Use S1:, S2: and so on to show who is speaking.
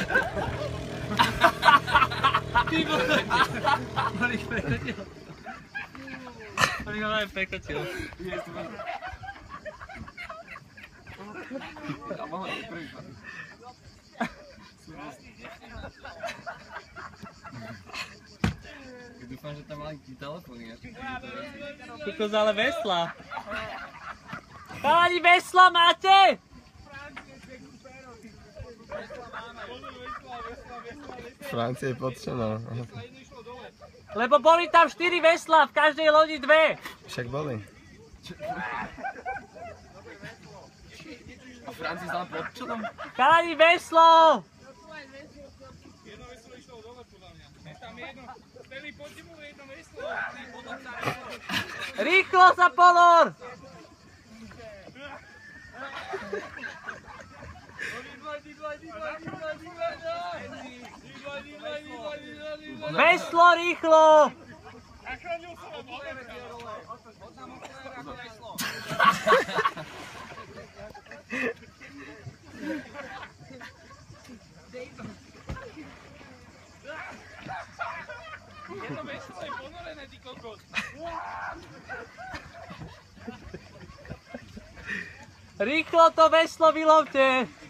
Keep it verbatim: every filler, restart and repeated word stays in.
S1: Ty vole! On ich prekotil. On ich ale prekotil.
S2: Ja mohla byť prvý. Dúfam, že tam malinký telefón je.
S1: Kokos, ale vesla. Chalani, vesla máte?
S3: Francie je potřeba.
S1: Lebo boli tam štyri vesla, v každej lodi dve.
S3: Však boli.
S2: A Francie znala pod čelom?
S1: Chalani, veslo!
S4: Jedno veslo išlo dole podľa mňa. Tam jedno, Steli, poďte mu jedno veslo.
S1: Rýchlo sa ponor! Veslo rýchlo!
S4: Zachránil sa vám odemka. Jedno veslo je ponorené, ty kokos.
S1: Rýchlo to veslo vylovte!